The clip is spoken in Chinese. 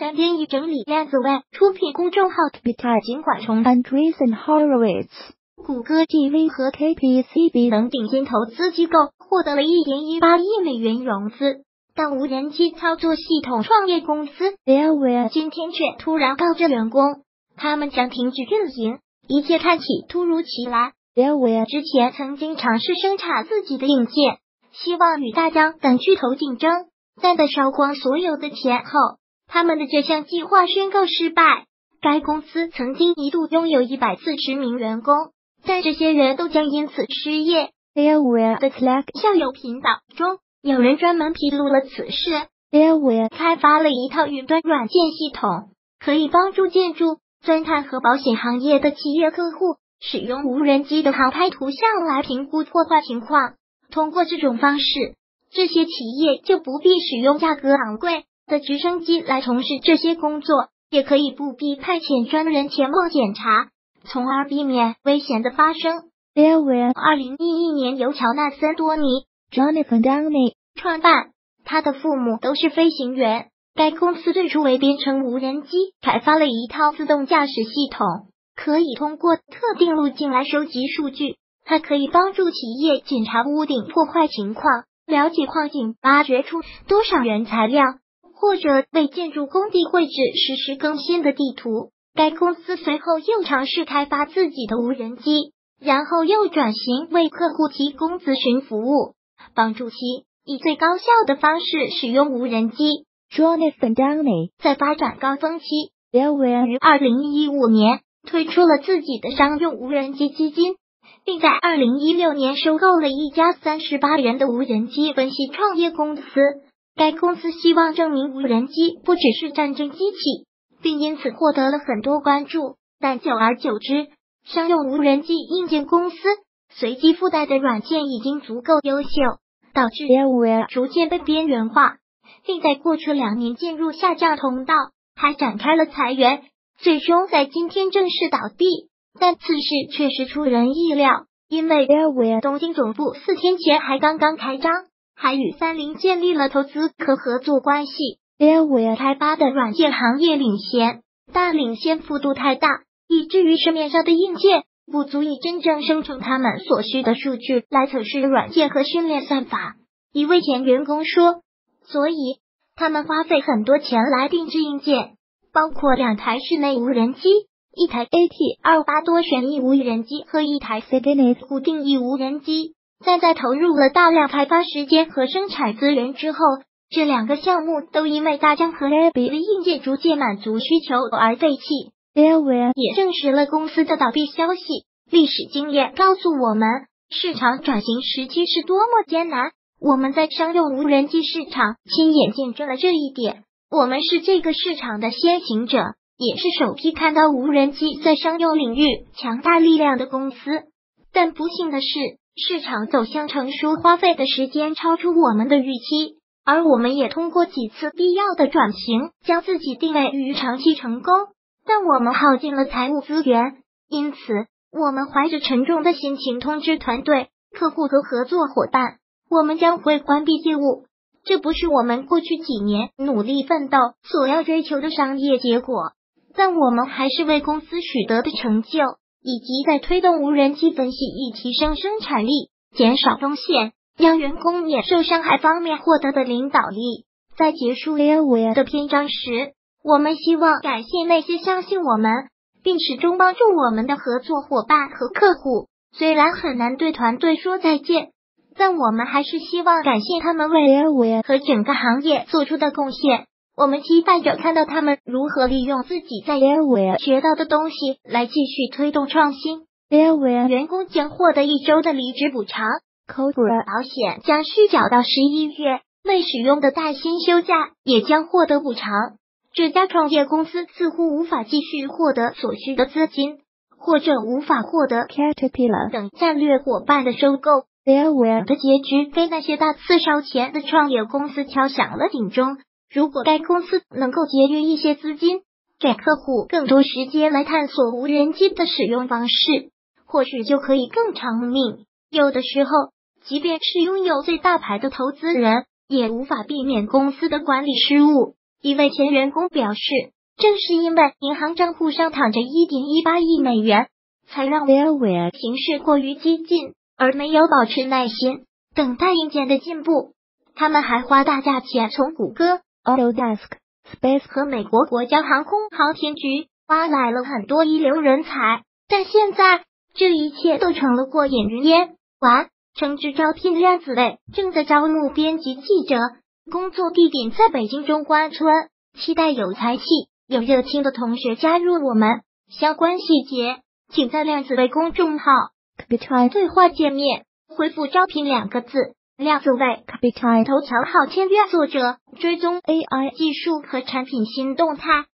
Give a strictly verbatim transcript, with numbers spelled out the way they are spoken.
山编译整理量子外出品公众号 Twitter 尽管从 Andreessen Horowitz、谷歌 T V 和 K P C B 等顶尖投资机构获得了 一点一八亿美元融资，但无人机操作系统创业公司 Airware 今天却突然告知员工，他们将停止运营，一切看起突如其来。Airware 之前曾经尝试生产自己的硬件，希望与大疆等巨头竞争，但在烧光所有的钱后，他们的这项计划宣告失败。该公司曾经一度拥有一百四十名员工，但这些人都将因此失业。Airware 的 Slack 校友频道中，有人专门披露了此事。Airware 开发了一套云端软件系统，可以帮助建筑、钻探和保险行业的企业客户使用无人机的航拍图像来评估破坏情况。通过这种方式，这些企业就不必使用价格昂贵的直升机来从事这些工作，也可以不必派遣专人前往检查，从而避免危险的发生。Airware 二零一一年由乔纳森·多尼 （Jonathan Downey） 创办，他的父母都是飞行员。该公司最初为编程无人机开发了一套自动驾驶系统，可以通过特定路径来收集数据。它可以帮助企业检查屋顶破坏情况，了解矿井挖掘出多少原材料，或者为建筑工地绘制实时更新的地图。该公司随后又尝试开发自己的无人机，然后又转型为客户提供咨询服务，帮助其以最高效的方式使用无人机。Jonathan Downey 在发展高峰期 ，Airware 于二零一五年推出了自己的商用无人机基金，并在二零一六年收购了一家三十八人的无人机分析创业公司。该公司希望证明无人机不只是战争机器，并因此获得了很多关注。但久而久之，商用无人机硬件公司随机附带的软件已经足够优秀，导致 Airware 逐渐被边缘化，并在过去两年进入下降通道，还展开了裁员，最终在今天正式倒闭。但此事确实出人意料，因为 Airware 东京总部四天前还刚刚开张，还与三菱建立了投资和合作关系。Airware 开发的软件行业领先，但领先幅度太大，以至于市面上的硬件不足以真正生成他们所需的数据来测试软件和训练算法。一位前员工说，所以他们花费很多钱来定制硬件，包括两台室内无人机，一台 A T 二十八 多旋翼无人机和一台 Cygnus 固定翼无人机。但在投入了大量开发时间和生产资源之后，这两个项目都因为大疆和 Airbus 的硬件逐渐满足需求而废弃。Airware 也证实了公司的倒闭消息。历史经验告诉我们，市场转型时期是多么艰难。我们在商用无人机市场亲眼见证了这一点。我们是这个市场的先行者，也是首批看到无人机在商用领域强大力量的公司。但不幸的是，市场走向成熟花费的时间超出我们的预期，而我们也通过几次必要的转型，将自己定位于长期成功。但我们耗尽了财务资源，因此我们怀着沉重的心情通知团队、客户和合作伙伴，我们将会关闭业务。这不是我们过去几年努力奋斗所要追求的商业结果，但我们还是为公司取得的成就，以及在推动无人机分析以提升生产力、减少风险、让员工免受伤害方面获得的领导力。在结束 Airware 的篇章时，我们希望感谢那些相信我们并始终帮助我们的合作伙伴和客户。虽然很难对团队说再见，但我们还是希望感谢他们为 Airware 和整个行业做出的贡献。我们期待着看到他们如何利用自己在 Airware 学到的东西来继续推动创新。Airware 员工将获得一周的离职补偿 ，Cobra 保险将续缴到十一月，未使用的带薪休假也将获得补偿。这家创业公司似乎无法继续获得所需的资金，或者无法获得 Caterpillar 等战略伙伴的收购。Airware 的结局给那些大肆烧钱的创业公司敲响了警钟。如果该公司能够节约一些资金，给客户更多时间来探索无人机的使用方式，或许就可以更长命。有的时候，即便是拥有最大牌的投资人，也无法避免公司的管理失误。 一位前员工表示，正是因为银行账户上躺着 一点一八亿美元，才让 VMware 行事过于激进，而没有保持耐心，等待硬件的进步。他们还花大价钱从谷歌、Autodesk、Space 和美国国家航空航天局挖来了很多一流人才，但现在这一切都成了过眼云烟。完，诚挚招聘量子类正在招募编辑记者，工作地点在北京中关村，期待有才气、有热情的同学加入我们。相关细节，请在量子类公众号 Capitine 对话界面回复招聘两个字。量子类 Capitine 头条号签约作者，追踪 A I 技术和产品新动态。